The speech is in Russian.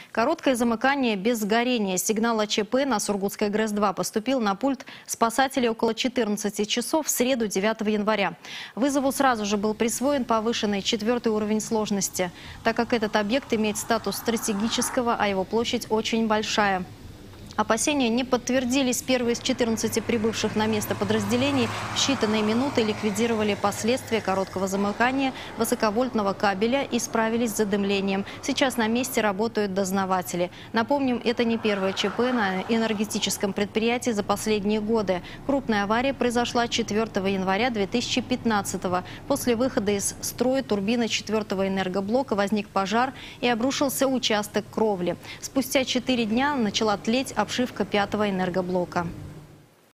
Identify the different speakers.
Speaker 1: Короткое замыкание без горения. Сигнал о ЧП на Сургутской ГРЭС-2 поступил на пульт спасателей около 14 часов в среду 9 января. Вызову сразу же был присвоен повышенный 4-й уровень сложности, так как этот объект имеет статус стратегического, а его площадь очень большая. Опасения не подтвердились. Первые из 14 прибывших на место подразделений в считанные минуты ликвидировали последствия короткого замыкания высоковольтного кабеля и справились с задымлением. Сейчас на месте работают дознаватели. Напомним, это не первое ЧП на энергетическом предприятии за последние годы. Крупная авария произошла 4 января 2015 года. После выхода из строя турбины 4-го энергоблока возник пожар и обрушился участок кровли. Спустя 4 дня начала тлеть обшивка 5-го энергоблока.